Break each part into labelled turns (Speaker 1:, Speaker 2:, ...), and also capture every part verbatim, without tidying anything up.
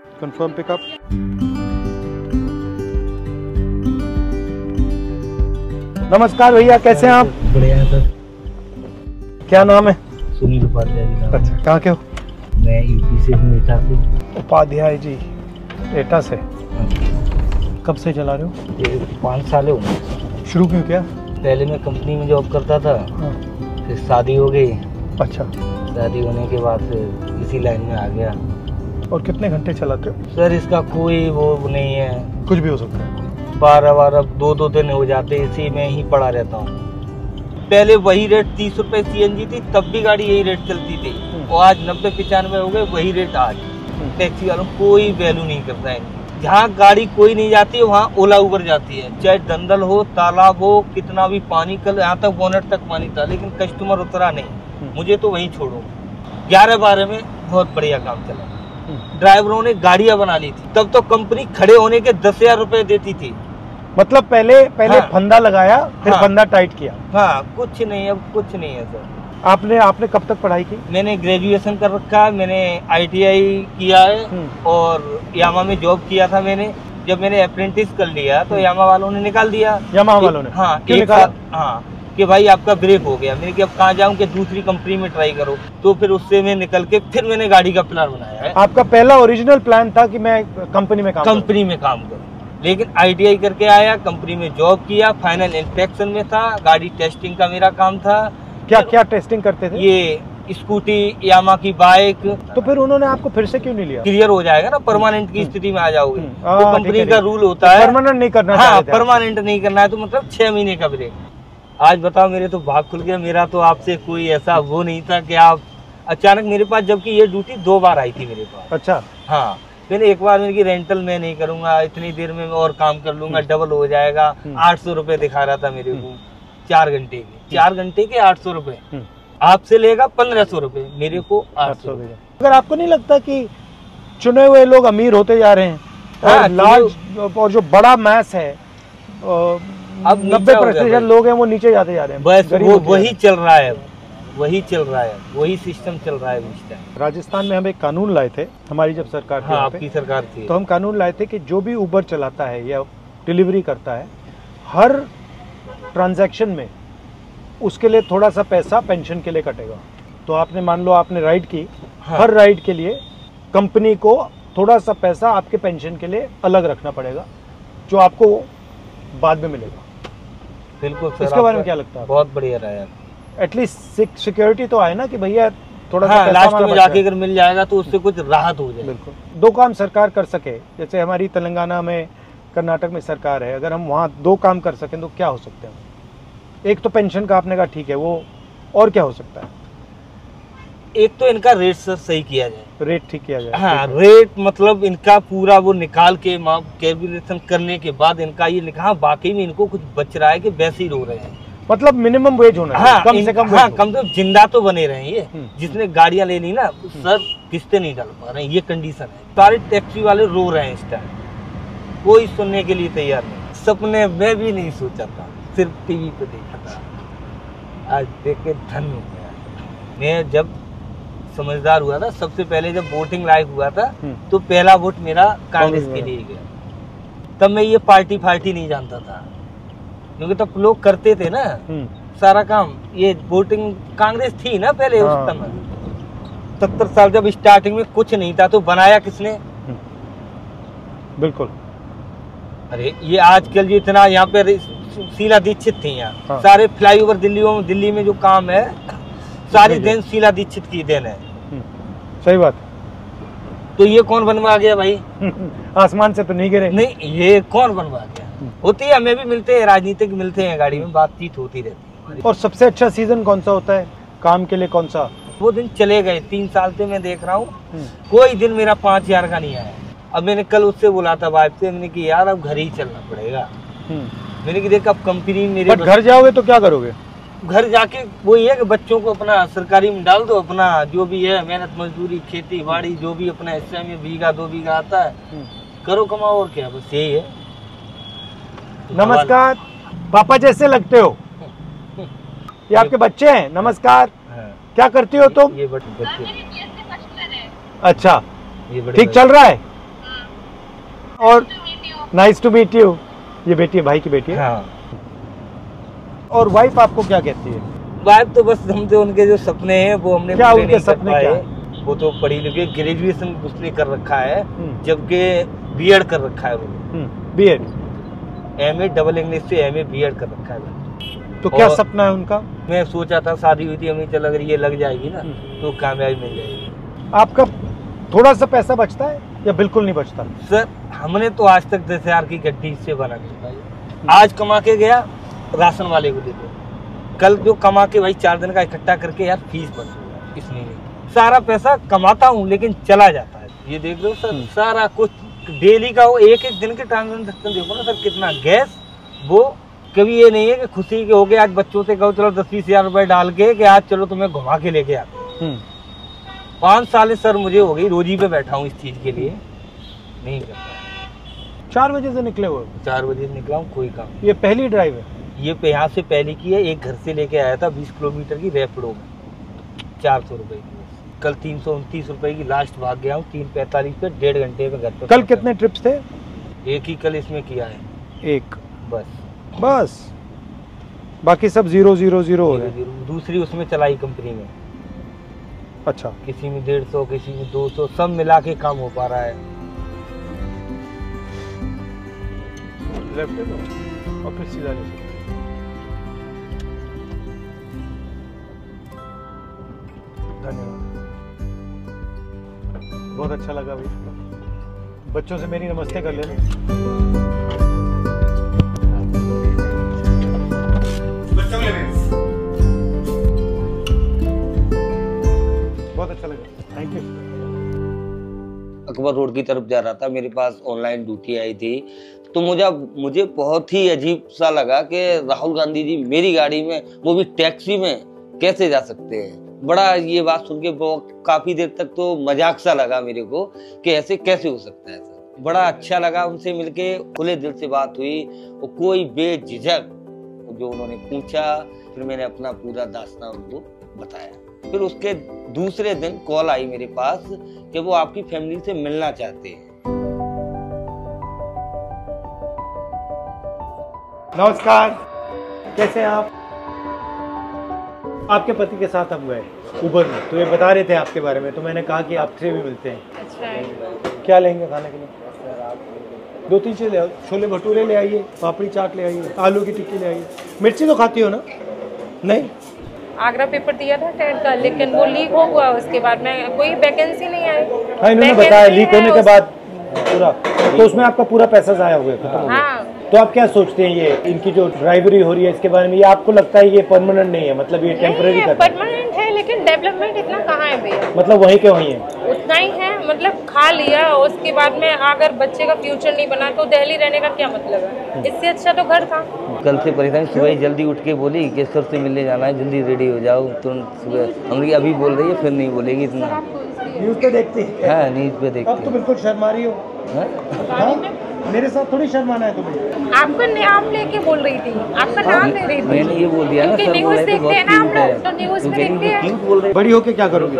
Speaker 1: Confirm pickup. नमस्कार भैया, कैसे हैं आप?
Speaker 2: बढ़िया है सर।
Speaker 1: क्या नाम है?
Speaker 2: सुनील उपाध्याय जी नाम।
Speaker 1: अच्छा, कहाँ के हो?
Speaker 2: मैं यूपी से हूँ, एटा से।
Speaker 1: उपाध्याय जी, एटा से। कब से चला रहे हो?
Speaker 2: ये पाँच साल हो गए।
Speaker 1: शुरू क्यों किया?
Speaker 2: पहले मैं कंपनी में जॉब करता था।
Speaker 1: हाँ।
Speaker 2: फिर शादी हो गई।
Speaker 1: अच्छा।
Speaker 2: शादी होने के बाद फिर इसी लाइन में आ गया।
Speaker 1: और कितने घंटे चलाते हो?
Speaker 2: सर इसका कोई वो नहीं है,
Speaker 1: कुछ भी हो सकता है।
Speaker 2: बारह बारह दो दो दिन हो जाते, इसी में ही पड़ा रहता हूँ। पहले वही रेट तीस रुपए सीएनजी थी, तब भी गाड़ी यही रेट चलती थी, और आज नब्बे पचानवे हो गए, वही रेट आज। टैक्सी वालों कोई वैल्यू नहीं करता है। जहाँ गाड़ी कोई नहीं जाती है वहाँ ओला उबर जाती है, चाहे दंदल हो, तालाब हो, कितना भी पानी, कल यहाँ तक बोनट तक पानी था, लेकिन कस्टमर उतरा नहीं। मुझे तो वहीं छोड़ो। ग्यारह बारह में बहुत बढ़िया काम चला। ड्राइवरों ने गाड़ियां बना ली थी, तब तो कंपनी खड़े होने के दस हजार रुपए देती थी।
Speaker 1: मतलब पहले पहले
Speaker 2: हाँ।
Speaker 1: फंदा लगाया, फिर
Speaker 2: हाँ।
Speaker 1: फंदा टाइट किया।
Speaker 2: हाँ, कुछ नहीं, अब कुछ नहीं है सर।
Speaker 1: आपने आपने कब तक पढ़ाई की?
Speaker 2: मैंने ग्रेजुएशन कर रखा है, मैंने आईटीआई किया है और यामा में जॉब किया था मैंने। जब मैंने अप्रेंटिस कर लिया तो यामा वालों ने निकाल दिया।
Speaker 1: यामा वालों ने?
Speaker 2: हाँ,
Speaker 1: क्यों
Speaker 2: एक
Speaker 1: निकाला?
Speaker 2: साथ, हाँ, कि भाई आपका ब्रेक हो गया। मैंने कि अब कहाँ जाऊँ, कि दूसरी कंपनी में ट्राई करो। तो फिर उससे मैं निकल के फिर मैंने गाड़ी का प्लान बनाया है।
Speaker 1: आपका पहला ओरिजिनल प्लान था कि मैं कंपनी में काम
Speaker 2: कंपनी में काम करूँ, लेकिन आईटीआई करके आया, कंपनी में जॉब किया, फाइनल इंस्पेक्शन में था, गाड़ी टेस्टिंग का मेरा काम था।
Speaker 1: क्या क्या टेस्टिंग करते थे?
Speaker 2: ये स्कूटी, यामा की बाइक।
Speaker 1: तो फिर उन्होंने आपको फिर से क्यों नहीं लिया?
Speaker 2: क्लियर हो जाएगा ना, परमानेंट की स्थिति में आ जाओगे।
Speaker 1: हाँ,
Speaker 2: तो कंपनी का रूल होता है
Speaker 1: परमानेंट नहीं करना।
Speaker 2: हाँ, परमानेंट नहीं करना है, तो मतलब छह महीने का ब्रेक। आज बताओ, मेरे तो भाग खुल गया। मेरा तो आपसे कोई ऐसा वो नहीं था कि आप अचानक मेरे पास, जबकि ये ड्यूटी दो बार आई थी मेरे पास।
Speaker 1: अच्छा।
Speaker 2: हाँ, मैंने एक बार मैंने की रेंटल मैं नहीं करूंगा, इतनी देर में और काम कर लूंगा, डबल हो जाएगा। आठ सौ रुपए दिखा रहा था मेरे को, चार घंटे के चार घंटे के आठ सौ रुपए। आपसे लेगा पंद्रह सौ रुपए, मेरे को आठ सौ।
Speaker 1: अगर आपको नहीं लगता कि चुने हुए लोग अमीर होते जा रहे हैं और
Speaker 2: हाँ,
Speaker 1: लार्ज और जो बड़ा मैस है, अब नब्बे प्रतिशत लोग हैं वो नीचे जाते जा रहे हैं?
Speaker 2: बस वो वही चल रहा है, वही चल रहा है, वही सिस्टम चल रहा है इस टाइम।
Speaker 1: राजस्थान में हम एक कानून लाए थे, हमारी जब सरकार थी,
Speaker 2: हाँ, आपकी सरकार थी,
Speaker 1: तो हम कानून लाए थे कि जो भी उबर चलाता है या डिलीवरी करता है, हर ट्रांजैक्शन में उसके लिए थोड़ा सा पैसा पेंशन के लिए कटेगा। तो आपने मान लो आपने राइड की, हाँ। हर राइड के लिए कंपनी को थोड़ा सा पैसा आपके पेंशन के लिए अलग रखना पड़ेगा, जो आपको बाद में मिलेगा।
Speaker 2: बिल्कुल सर।
Speaker 1: इसके बारे में क्या लगता है?
Speaker 2: बहुत बढ़िया रहा है।
Speaker 1: एटलीस्ट सिक्योरिटी तो आए ना कि भैया थोड़ा
Speaker 2: हाँ,
Speaker 1: सा
Speaker 2: लास्ट में जाके अगर मिल जाएगा तो उससे कुछ राहत हो जाए।
Speaker 1: बिल्कुल। दो काम सरकार कर सके, जैसे हमारी तेलंगाना में, कर्नाटक में सरकार है, अगर हम वहाँ दो काम कर सकें तो क्या हो सकते हैं? एक तो पेंशन का आपने कहा ठीक है, वो और क्या हो सकता है?
Speaker 2: एक तो इनका रेट सर सही किया जाए,
Speaker 1: रेट ठीक किया जाए।
Speaker 2: हाँ, रेट मतलब इनका पूरा वो निकाल के कैलकुलेशन करने के बाद इनका ये लिखा बाकी में इनको कुछ बच रहा है कि वैसे ही रो रहे हैं। मतलब
Speaker 1: मिनिमम वेज होना
Speaker 2: हाँ,
Speaker 1: कम से कम।
Speaker 2: हाँ, कम से कम जिंदा तो बने रहे। ये जिसने गाड़ियां ले ली ना सर, किस्तें नहीं डाल पा रहे हैं, ये कंडीशन है। सारे टैक्सी वाले रो रहे हैं इस टाइम, कोई सुनने के लिए तैयार नहीं। सपने में भी नहीं सोचा था, सिर्फ टीवी पे देखा था, आज देख के धन्य हो गया। मैं जब समझदार हुआ था, सबसे पहले जब वोटिंग लायक हुआ था, तो पहला वोट मेरा कांग्रेस के लिए गया। तब मैं ये पार्टी फार्टी नहीं जानता था, क्योंकि तब लोग करते थे ना सारा काम। ये वोटिंग कांग्रेस थी ना पहले, हाँ। उस समय सत्तर साल जब स्टार्टिंग में कुछ नहीं था, तो बनाया किसने?
Speaker 1: बिल्कुल।
Speaker 2: अरे ये आजकल जो इतना यहाँ पे शीला दीक्षित थी यहाँ, हाँ। सारे फ्लाईओवर दिल्ली में दिल्ली में जो काम है, सारी देन शीला दीक्षित की देन है।
Speaker 1: सही बात।
Speaker 2: तो ये कौन बनवा गया भाई?
Speaker 1: आसमान से तो नहीं गिरे।
Speaker 2: नहीं, ये कौन बनवा गया? होती है, हमें भी मिलते हैं, राजनीतिक मिलते हैं, गाड़ी में बातचीत होती रहती है।
Speaker 1: और सबसे अच्छा सीजन कौन सा होता है काम के लिए? कौन सा?
Speaker 2: वो दिन चले गए, तीन साल से मैं देख रहा हूँ, कोई दिन मेरा पाँच हजार का नहीं आया। अब मैंने कल उससे बोला था वाइफ से, मैंने कि यार अब घर ही चलना पड़ेगा। मैंने कि देख अब कंपनी मेरे
Speaker 1: घर जाओगे तो क्या करोगे?
Speaker 2: घर जाके वही है कि बच्चों को अपना सरकारी में डाल दो, अपना जो भी है मेहनत मजदूरी खेती बाड़ी जो भी अपना हिस्से में बीघा दो बीघा आता है करो, कमाओ, और क्या, बस यही है।
Speaker 1: नमस्कार पापा, जैसे लगते हो। ये आपके बच्चे हैं? नमस्कार। हाँ। क्या करती हो तुम?
Speaker 2: ये बच्चे।
Speaker 1: अच्छा,
Speaker 2: ये
Speaker 1: ठीक चल रहा है? और नाइस टू मीट यू। ये बेटी है, भाई की बेटी है।
Speaker 2: हाँ।
Speaker 1: और वाइफ आपको क्या कहती है?
Speaker 2: वाइफ तो बस हम तो उनके जो सपने हैं वो हमने
Speaker 1: क्या
Speaker 2: पूरे
Speaker 1: उनके
Speaker 2: नहीं कर
Speaker 1: सपने
Speaker 2: पाए।
Speaker 1: क्या है?
Speaker 2: वो तो पढ़ी लिखी, ग्रेजुएशन उसने कर रखा है,
Speaker 1: हम्म।
Speaker 2: जबकि बीएड कर रखा है वो।
Speaker 1: बीएड,
Speaker 2: एमए डबल इंग्लिश से एमए बीएड कर रखा है।
Speaker 1: तो क्या
Speaker 2: और
Speaker 1: सपना है उनका?
Speaker 2: मैं सोचा था, शादी हुई थी हमें, चल अगर ये लग जाएगी ना
Speaker 1: हम्म।
Speaker 2: तो कामयाबी मिल जाएगी।
Speaker 1: आपका थोड़ा सा पैसा बचता है या बिल्कुल नहीं बचता?
Speaker 2: सर हमने तो आज तक दस हजार की गड्डी से बना नहीं पाई। आज कमा के गया राशन वाले को दे दो, कल जो कमा के भाई चार दिन का इकट्ठा करके यार फीस भर दूंगा, इसलिए नहीं। सारा पैसा कमाता हूँ लेकिन चला जाता है। ये देख लो सर, सारा कुछ डेली का वो एक एक दिन के ट्रांजेक्शन देखो ना सर, कितना गैस। वो कभी ये नहीं है कि खुशी के हो गए आज बच्चों से कहो चलो दस बीस हजार रुपए डाल के कि आज चलो तुम्हें घुमा के लेके आते। पाँच साल सर मुझे हो गई रोजी पे बैठा हूँ इस चीज के लिए, नहीं कर पाया।
Speaker 1: चार बजे से निकले हुए?
Speaker 2: चार बजे निकला हूँ, कोई काम।
Speaker 1: ये पहली ड्राइव है?
Speaker 2: ये पे यहाँ से पहले की है, एक घर से लेके आया था बीस किलोमीटर की रैपिडो में, चार सौ रुपए की। कल तीन सौ उनतीस रुपए की लास्ट भाग गया हूँ, तीन पैंतालीस पे डेढ़ घंटे में घर पे।
Speaker 1: कल कितने ट्रिप्स थे?
Speaker 2: एक ही कल इसमें किया है,
Speaker 1: एक
Speaker 2: बस
Speaker 1: बस, बाकी सब जीरो जीरो जीरो हो रहे हैं।
Speaker 2: दूसरी उसमें चलाई कंपनी में।
Speaker 1: अच्छा,
Speaker 2: किसी में डेढ़ सौ, किसी में दो सौ, सब मिला के काम हो पा रहा है।
Speaker 1: लेफ्ट और फिर सीधा ले। धन्यवाद, बहुत अच्छा लगा भाई। बच्चों से मेरी नमस्ते कर लेना। बच्चों के लिए बहुत अच्छा लगा, थैंक यू।
Speaker 2: अकबर रोड की तरफ जा रहा था, मेरे पास ऑनलाइन ड्यूटी आई थी, तो मुझे मुझे बहुत ही अजीब सा लगा कि राहुल गांधी जी मेरी गाड़ी में, वो भी टैक्सी में, कैसे जा सकते हैं। बड़ा ये बात सुन के काफी देर तक तो मजाक सा लगा मेरे को कि ऐसे कैसे हो सकता है सर। बड़ा अच्छा लगा उनसे मिलके, खुले दिल से बात हुई, और कोई बेझिझक जो उन्होंने पूछा, फिर मैंने अपना पूरा दास्तान उनको बताया। फिर उसके दूसरे दिन कॉल आई मेरे पास कि वो आपकी फैमिली से मिलना चाहते हैं।
Speaker 1: नमस्कार, कैसे हैं आप? आपके पति के साथ हम गए उबर में, तो ये बता रहे थे आपके बारे में, तो मैंने कहा कि आपसे भी मिलते हैं। अच्छा, क्या लेंगे खाने के लिए? दो तीन चीज़ ले आओ, छोले भटूरे ले आइए, पापड़ी चाट ले आइए, आलू की टिक्की ले आइए। मिर्ची तो खाती हो ना? नहीं?
Speaker 3: आगरा पेपर दिया था टेट का, लेकिन वो लीक हो गया, उसके बाद में कोई वैकेंसी नहीं आई।
Speaker 1: हाँ, इन्होंने बताया लीक होने के बाद पूरा, तो उसमें आपका पूरा पैसा ज़ाया हो गया।
Speaker 3: हाँ।
Speaker 1: तो आप क्या सोचते हैं, ये इनकी जो ड्राइवरी हो रही है इसके बारे में, ये आपको लगता है ये परमानेंट नहीं है, मतलब ये टेम्पररी है?
Speaker 3: परमानेंट है, लेकिन डेवलपमेंट इतना कहाँ है भैया?
Speaker 1: मतलब वहीं के वहीं है,
Speaker 3: उतना ही है, मतलब खा लिया, उसके बाद में अगर बच्चे का फ्यूचर नहीं बना तो दिल्ली रहने का क्या मतलब है? इससे अच्छा तो घर था।
Speaker 2: कल से परेशान, सुबह जल्दी उठ के बोली कि सर से मिलने जाना है, जल्दी रेडी हो जाओ तुरंत सुबह। हमने अभी बोल रही है, फिर नहीं बोलेगी इतना।
Speaker 1: न्यूज़ पे देखती है?
Speaker 2: हाँ, न्यूज़ पे देखती
Speaker 1: अब तो बिल्कुल शर्मा रही हो। हाँ? मेरे साथ थोड़ी शर्माना है तुम्हें।
Speaker 3: आपका नाम लेके बोल रही थी, आपका नाम ले रही थी।
Speaker 2: मैंने ये बोल दिया ना सर,
Speaker 3: न्यूज़ देखते हैं ना हम लोग, तो न्यूज़ में देखते हैं।
Speaker 1: बड़ी होके क्या करोगी?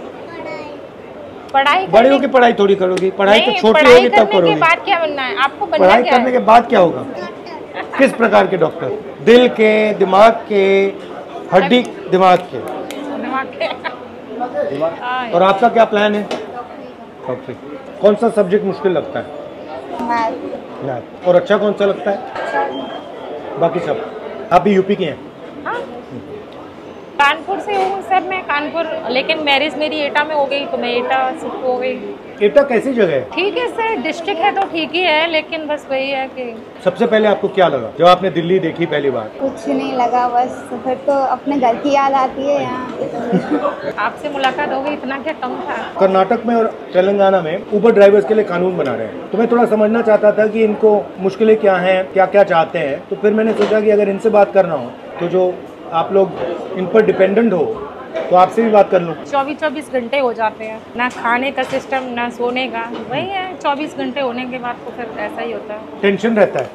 Speaker 3: पढ़ाई।
Speaker 1: बड़ी होके पढ़ाई थोड़ी करोगी, पढ़ाई तो छोटी
Speaker 3: पढ़ाई
Speaker 1: होगी तब
Speaker 3: करने
Speaker 1: करोगी।
Speaker 3: के बाद क्या बनना है आपको? बनना
Speaker 1: पढ़ाई
Speaker 3: क्या
Speaker 1: करने
Speaker 3: है?
Speaker 1: के बाद क्या होगा? किस प्रकार के डॉक्टर? दिल के, दिमाग के, हड्डी दिमाग के?
Speaker 3: दिमाग के।
Speaker 1: और आपका क्या प्लान है? डॉक्टरी। कौन सा सब्जेक्ट मुश्किल लगता है? मैथ। और अच्छा कौन सा लगता है? बाकी सब। आप भी यूपी के हैं?
Speaker 3: हाँ। कानपुर से हूँ सर मैं, कानपुर, लेकिन मैरिज मेरी एटा में हो गई तो मैं एटा शिफ्ट हो गई।
Speaker 1: एटा कैसी जगह है?
Speaker 3: ठीक है सर, डिस्ट्रिक्ट है तो ठीक ही है, लेकिन बस वही है कि। सबसे
Speaker 1: पहले आपको क्या लगा जब आपने दिल्ली देखी पहली बार?
Speaker 4: कुछ नहीं लगा, बस फिर तो अपने घर की याद आती है यहाँ।
Speaker 3: आपसे मुलाकात हो गई, इतना क्या कम था।
Speaker 1: कर्नाटक में और तेलंगाना में उबर ड्राइवर्स के लिए कानून बना रहे हैं, तो मैं थोड़ा समझना चाहता था कि इनको मुश्किलें क्या हैं, क्या क्या चाहते हैं। तो फिर मैंने सोचा कि अगर इनसे बात करना हो तो जो आप लोग इन पर डिपेंडेंट हो तो आपसे भी बात कर लूँ।
Speaker 3: चौबीस चौबीस घंटे हो जाते हैं, ना खाने का सिस्टम ना सोने का, वही है। चौबीस घंटे होने के बाद तो फिर ऐसा ही होता है,
Speaker 1: टेंशन रहता है।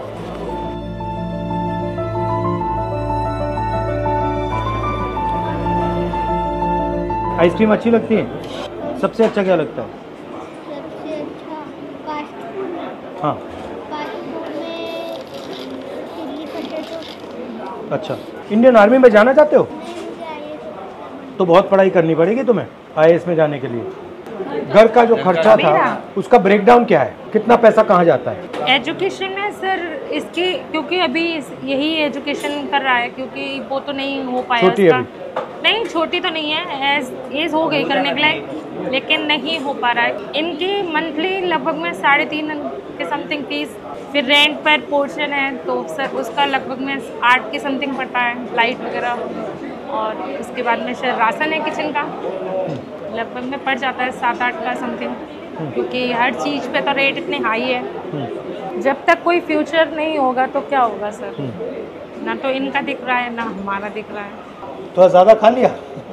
Speaker 1: आइसक्रीम अच्छी लगती है? सबसे अच्छा क्या लगता है?
Speaker 4: सबसे अच्छा फास्ट फूड।
Speaker 1: हाँ
Speaker 4: फास्ट फूड में चिल्ली पोटैटो।
Speaker 1: अच्छा, इंडियन आर्मी में जाना चाहते हो?
Speaker 4: नहीं, मुझे आई ए एस ऑफिसर
Speaker 1: तो बहुत पढ़ाई करनी पड़ेगी तुम्हें आई ए एस में जाने के लिए। घर का जो खर्चा था उसका ब्रेकडाउन क्या है, कितना पैसा कहाँ जाता है?
Speaker 3: एजुकेशन में सर इसकी, क्योंकि अभी इस- यही एजुकेशन कर रहा है, क्योंकि वो तो नहीं हो पाया
Speaker 1: छोटी है
Speaker 3: उसका। नहीं, छोटी तो नहीं है, एज एज हो गई करने के लायक, लेकिन नहीं हो पा रहा है। इनकी मंथली लगभग में साढ़े तीन के समथिंग फीस, फिर रेंट पर पोर्शन है तो सर उसका लगभग में आठ के समथिंग पड़ता है, लाइट वगैरह, और उसके बाद में सर राशन है किचन का, लगभग में पड़ जाता है सात आठ का समथिंग, क्योंकि हर चीज़ पे तो रेट इतने हाई है। जब तक कोई फ्यूचर नहीं होगा तो क्या होगा सर, ना तो इनका दिख रहा है ना हमारा दिख रहा है।
Speaker 1: थोड़ा ज़्यादा खा लिया?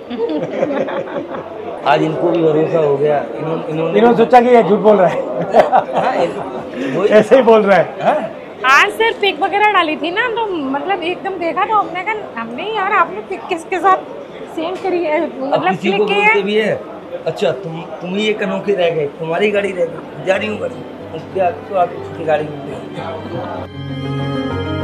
Speaker 2: आज इनको भी भरोसा हो गया, इन्होंने इन्होंने
Speaker 1: इन्होंने सोचा कि ये झूठ बोल रहा है।
Speaker 2: हाँ, इन- वही-
Speaker 1: ऐसे ही बोल रहा है।
Speaker 2: हाँ?
Speaker 3: आज सर पिक वगैरह डाली थी ना, तो मतलब एकदम देखा तो हमने कहा हमने यार आपने पिक किसके साथ सेम करी है,
Speaker 2: अब
Speaker 3: मतलब
Speaker 2: किसी को
Speaker 3: क्लिक की
Speaker 2: बोलते
Speaker 3: है।
Speaker 2: भी है, अच्छा तुम तुम ही एक अनोखे रह गए, तुम्हारी गाड़ी रह गई, जा रही हूँ गाड़ी, क्या तो आप किसी की गाड़ी मिल गई।